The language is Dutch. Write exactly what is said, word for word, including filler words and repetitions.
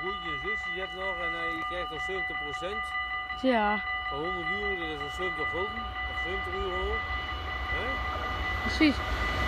boetje en zus, je hebt nog en uh, je krijgt nog zeventig procent. Ja. Van honderd euro, dat is nog zeventig gulden, of zeventig euro. Hè? Precies.